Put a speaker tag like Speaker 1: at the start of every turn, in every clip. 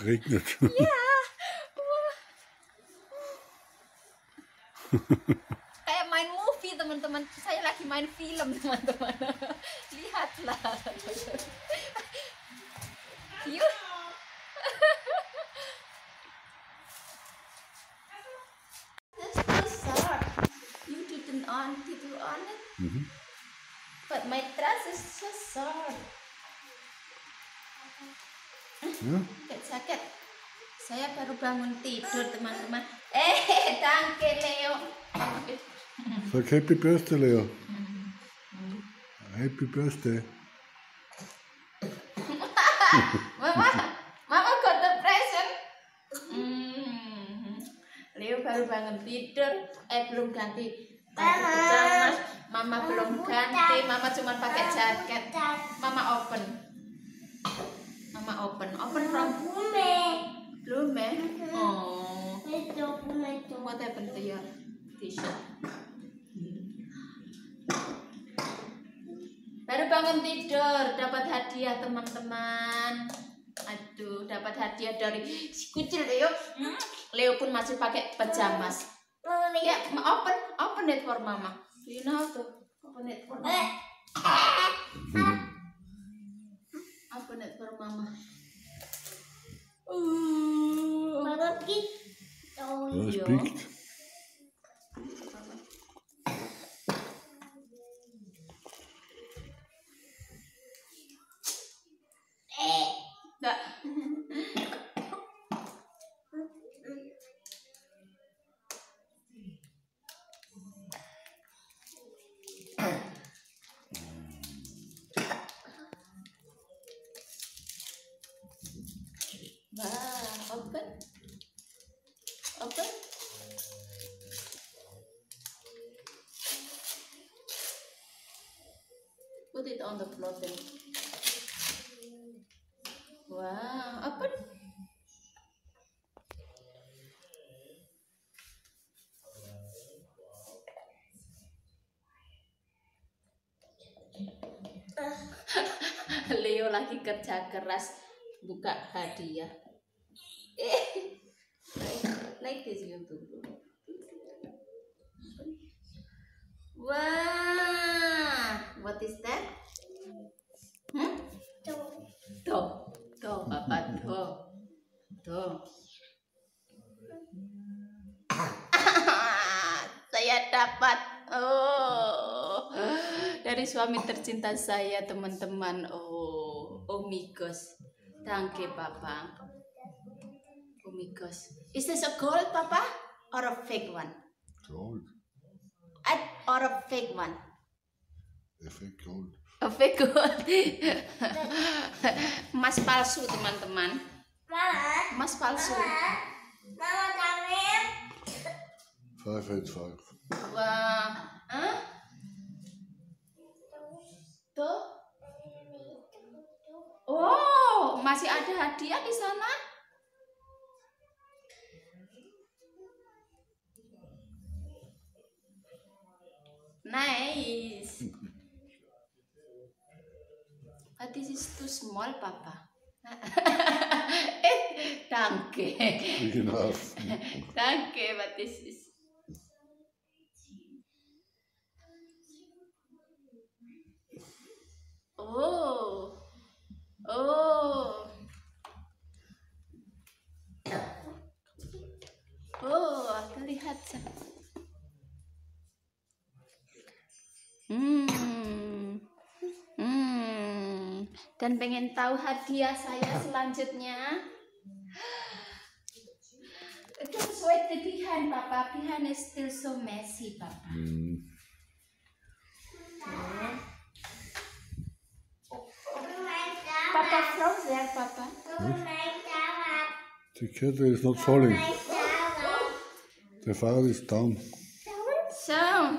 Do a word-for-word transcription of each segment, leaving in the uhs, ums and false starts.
Speaker 1: regnet.
Speaker 2: Ya. Kayak main movie teman-teman. Saya lagi main film teman-teman. Lihatlah. Yuk. That's so sad. You didn't on, did you on it?
Speaker 1: Mhm.
Speaker 2: But my dress is so short.
Speaker 1: Ja?
Speaker 2: Kayak jaket. Saya baru bangun tidur teman-teman. Eh, danke Leo.
Speaker 1: Sag Happy Birthday, Leo. Happy Birthday.
Speaker 2: Mama, Mama got the present. Hmm. Leo baru bangun tidur. Eh, belum ganti baju pajamas. Mama belum ganti. Mama cuma pakai jaket. Mama open. Mama open. Open from Bloom, eh? Oh. What happened to your t-shirt? Baru bangun tidur, dapat hadiah teman-teman. Aduh, dapat hadiah dari si kucil Leo. Leo pun masih pakai pajamas. Ya, open, open it for Mama. Do you know how to open it for Mama? Open it for Mama. Uh,
Speaker 1: Ja, es
Speaker 2: ja.
Speaker 1: biegt.
Speaker 2: Enggak. Wah, open. Open. Put it on the floor then. Wow, open. Leo lagi kerja keras buka hadiah. Eh, like this you do. Wah, what is that? Hmm? Tuh, tuh, apa tuh? Tuh. Saya dapat. Oh, dari suami tercinta saya teman-teman. Oh, amigos. Thank you, Papa. Amigos. Is this a gold, Papa, or a fake one?
Speaker 1: Gold.
Speaker 2: I- Or a fake one?
Speaker 1: A fake gold.
Speaker 2: A fake gold. Emas palsu teman-teman. Emas palsu.
Speaker 1: Five eight five.
Speaker 2: Wah, huh? Tuh. Oh, masih ada hadiah di sana. Nice. But this is too small, Papa. Eh, danke.
Speaker 1: Big enough.
Speaker 2: Danke, but this is. Oh, oh, oh, aku lihat. Hmm, hmm, dan pengen tahu hadiah saya selanjutnya. Just wait the behind, Papa. Behind is still so messy, Papa.
Speaker 1: Hmm.
Speaker 2: Oh. Papa from there, Papa.
Speaker 1: The kettle is not falling. The Fahrrad is down.
Speaker 2: So,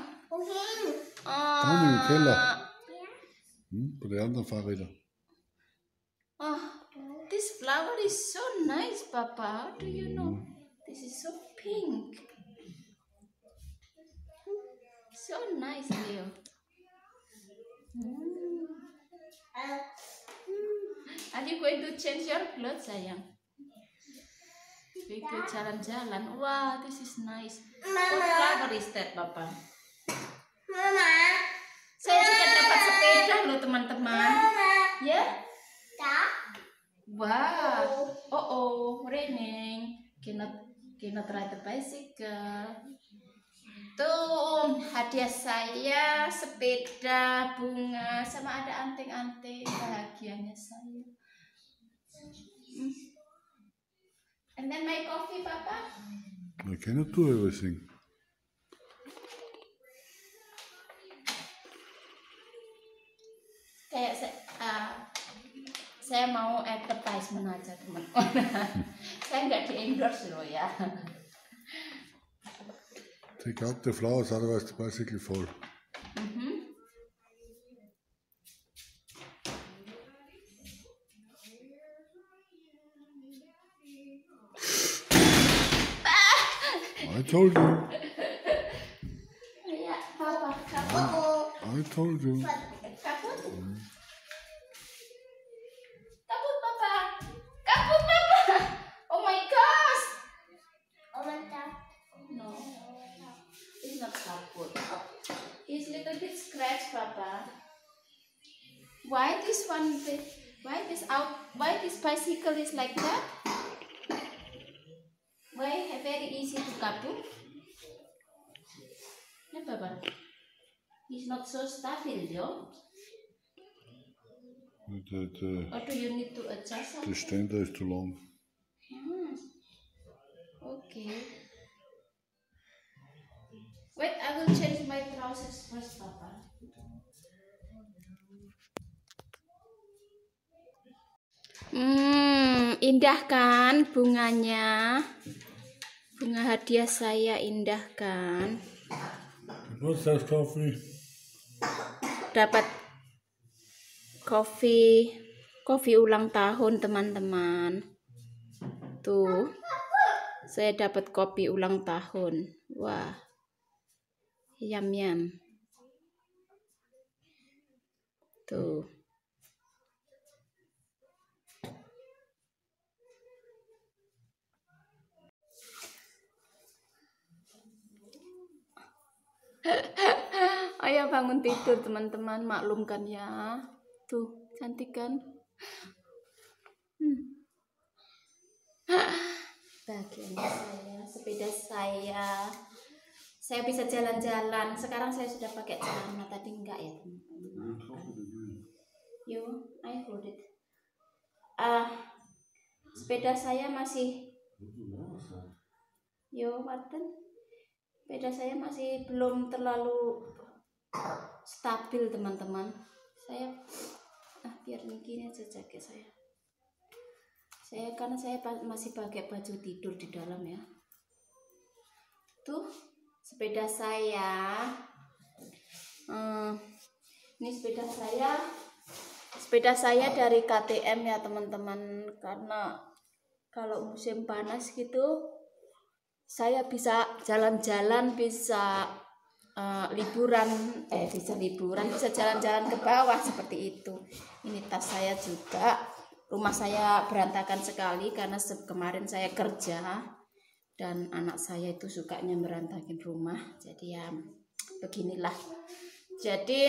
Speaker 1: Down im Keller. Hm? Bei den anderen Fahrrädern.
Speaker 2: oh, this flower is so nice, Papa. How do you know? This is so pink. So nice, Leo. Hmm. Are you going to change your clothes, sayang? Video jalan-jalan. Wah, this is nice. What flower is that, Papa?
Speaker 3: Mama.
Speaker 2: Saya juga dapat sepeda loh, teman-teman. Ya?
Speaker 3: Tak.
Speaker 2: Wow. Oh oh, raining. Cannot cannot ride the bicycle. Tuh, hadiah saya sepeda, bunga, sama ada anting-anting. Bahagianya saya. Hmm. And then my coffee, Papa.
Speaker 1: I cannot do everything.
Speaker 2: Kayak saya, uh, saya mau advertisement aja, teman-teman. Saya nggak di endorse loh ya.
Speaker 1: Take out the flowers, otherwise the bicycle fall.
Speaker 2: Mm-hmm.
Speaker 1: I told you.
Speaker 2: Ya, Papa, kaput.
Speaker 1: I told you.
Speaker 2: Kaput. Kaput, Papa. Kaput, Papa. Oh my gosh.
Speaker 3: Oh, mantap.
Speaker 2: No, it's not kaput. It's little bit scratch, Papa. Why this one? Why this out? Why this bicycle is like that? Why very easy to kaput? Yeah, Papa. It's not so stable, yo.
Speaker 1: The, the,
Speaker 2: Or do you need to adjust
Speaker 1: the
Speaker 2: something?
Speaker 1: ständer is too long.
Speaker 2: Hmm. Okay. Wait, I will change my trousers first, Papa. Hmm, indah kan bunganya? Bunga hadiah saya indah kan?
Speaker 1: What's that coffee?
Speaker 2: Dapat kopi, kopi ulang tahun teman-teman. Tuh, saya dapat kopi ulang tahun. Wah, yam yam. Tuh. Ayo bangun tidur teman-teman, maklumkan ya. Tuh, cantik kan? Hmm. Bahagianya saya, sepeda saya. Saya bisa jalan-jalan. Sekarang saya sudah pakai celana, tadi enggak ya teman-teman. Yo, I hold it. Ah, sepeda saya masih. Yo, Martin. Sepeda saya masih belum terlalu stabil teman-teman. Saya ah biar gini aja jaket saya. Saya karena saya masih pakai baju tidur di dalam ya. Tuh sepeda saya. Hmm, ini sepeda saya. Sepeda saya dari K T M ya teman-teman, karena kalau musim panas gitu saya bisa jalan-jalan, bisa uh, liburan, eh bisa liburan, bisa jalan-jalan ke bawah seperti itu. Ini tas saya juga. Rumah saya berantakan sekali karena kemarin saya kerja dan anak saya itu sukanya berantakin rumah. Jadi ya beginilah. Jadi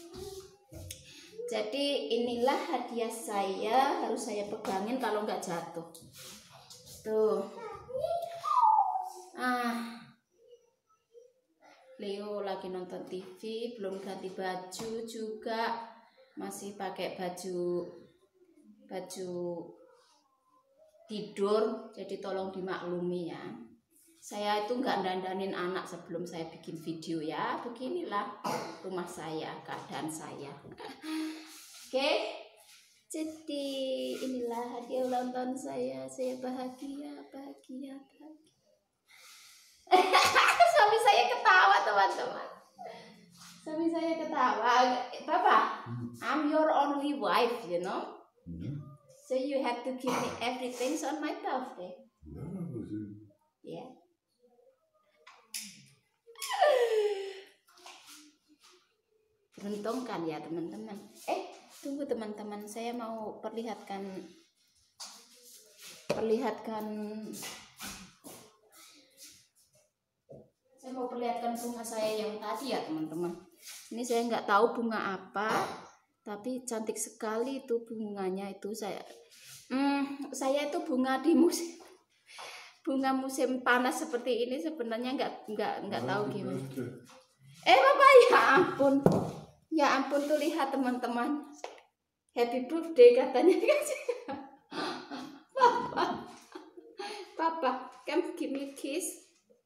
Speaker 2: jadi inilah hadiah saya, harus saya pegangin kalau nggak jatuh. Tuh. Ah, Leo lagi nonton T V, belum ganti baju juga, masih pakai baju baju tidur, jadi tolong dimaklumi ya. Saya itu nggak dandanin anak sebelum saya bikin video ya. Beginilah rumah saya, keadaan saya. Oke, jadi inilah hadiah ulang tahun saya. Saya bahagia, bahagia, bahagia. Suami saya ketawa teman-teman. Suami saya ketawa. Papa, I'm your only wife, you know.
Speaker 1: Yeah.
Speaker 2: So you have to give me everything on my birthday. Yeah. Beruntung kan ya teman-teman. Eh, tunggu teman-teman, saya mau perlihatkan perlihatkan mau perlihatkan bunga saya yang tadi ya teman-teman. Ini saya nggak tahu bunga apa, tapi cantik sekali itu bunganya itu. Saya hmm, saya itu bunga di musim bunga musim panas seperti ini sebenarnya nggak nggak nggak tahu gimana. Eh Bapak, ya ampun, ya ampun tuh lihat teman-teman, happy birthday katanya. Papa, Papa, come give me kiss.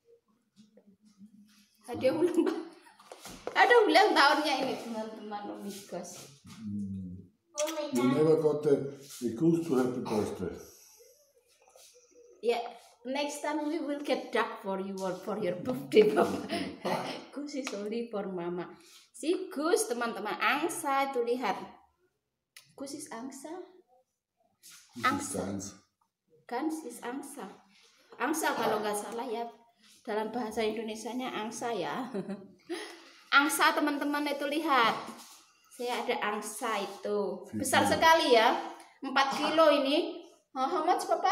Speaker 2: Hadiah ulang tahun, ada ulang tahunnya ini teman-teman. Oh my gosh.
Speaker 1: You never got the, the goose to happy birthday.
Speaker 2: Yeah, next time we will get duck for you or for your birthday, Papa. Goose is only for Mama. Si goose teman-teman, angsa itu lihat. Goose is angsa. Angsa. Gans is angsa. Angsa kalau nggak salah ya. Dalam bahasa Indonesianya angsa ya. Angsa teman-teman itu lihat. Saya ada angsa itu. Besar sekali ya. empat kilo ini. Oh, how much Papa?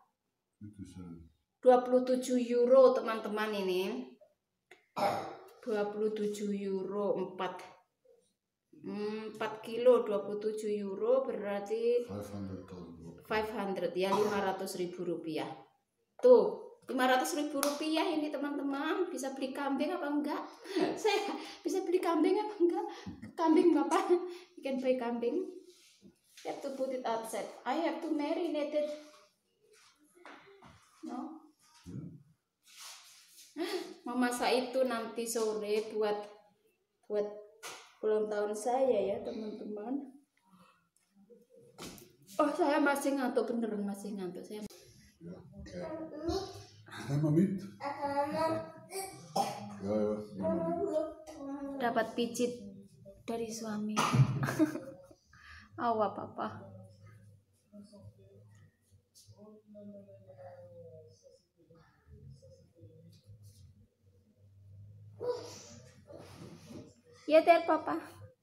Speaker 2: dua puluh tujuh euro teman-teman ini. dua puluh tujuh euro empat. empat kilo dua puluh tujuh euro berarti lima ratus ya, lima ratus ribu rupiah. Tuh. lima ratus ribu rupiah ini teman-teman. Bisa beli kambing apa enggak? Saya bisa beli kambing apa enggak? Kambing Bapak. You can buy kambing. You have to put it outside. I have to marinate it. No? Mama saya itu nanti sore buat buat ulang tahun saya ya teman-teman. Oh saya masih ngantuk, beneran masih ngantuk saya.
Speaker 1: Neem maar met. Ja, ja.
Speaker 2: Dapat pijit dari suami. Awa Papa. Ya there Papa.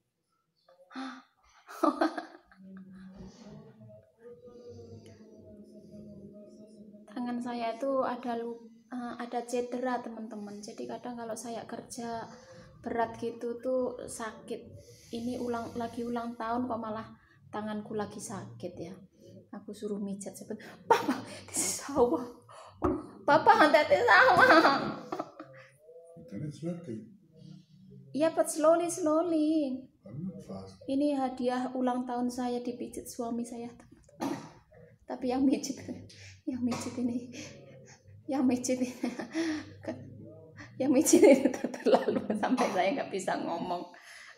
Speaker 2: Tangan saya itu ada uh, ada cedera teman-teman. Jadi kadang kalau saya kerja berat gitu tuh sakit. Ini ulang lagi ulang tahun kok malah tanganku lagi sakit ya. Aku suruh mijat sebentar. Papa, this is sawah. Papa, that is sawah.
Speaker 1: Then it's working.
Speaker 2: Ya, but slowly slowly.
Speaker 1: I'm not fast.
Speaker 2: Ini hadiah ulang tahun saya dipijit suami saya. Tapi yang mijit, yang mijit ini, yang mijit ini, yang mijit ini terlalu sampai saya nggak bisa ngomong.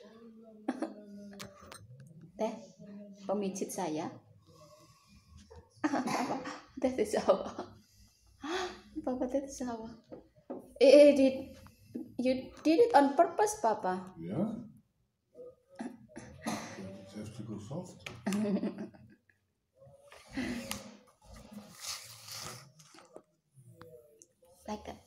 Speaker 2: Teh, pemijit saya. Papa, teh itu sawah. Papa, teh itu sawah. Eh, did you did it on purpose, Papa?
Speaker 1: Yeah. It has to go soft.
Speaker 2: Like that.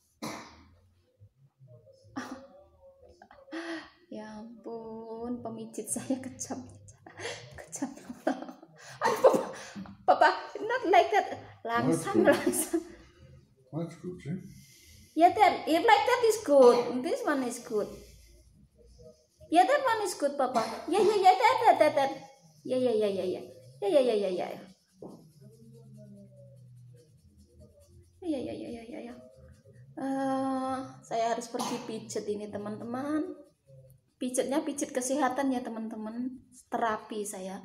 Speaker 2: Ya ampun, pemijit saya kejam, kejam. Aduh, Papa, Papa, not like that. Langsam, langsam.
Speaker 1: That's good, see?
Speaker 2: Yeah, that, if like that is good. This one is good. Yeah, that one is good, Papa. Yeah, yeah, yeah, that, that, that, that. Yeah, yeah, yeah, yeah, yeah. Yeah, yeah, yeah, yeah, yeah. Ya ya ya ya ya ya. Uh, saya harus pergi pijet ini teman-teman. Pijetnya pijet kesehatan ya teman-teman. Terapi saya.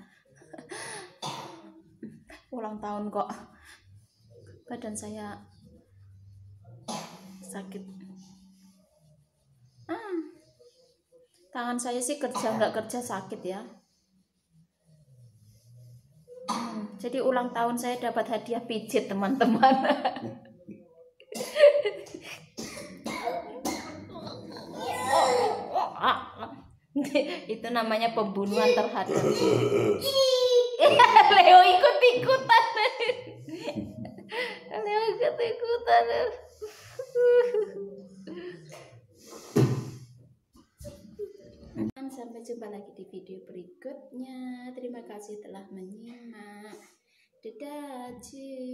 Speaker 2: Ulang tahun kok. Badan saya sakit. Ah. Tangan saya sih kerja nggak kerja sakit ya. Hmm, jadi ulang tahun saya dapat hadiah pijet teman-teman. Itu namanya pembunuhan terhadap. Leo ikut-ikutan. Leo ikut-ikutan. Sampai jumpa lagi di video berikutnya. Terima kasih telah menyimak. Dadah.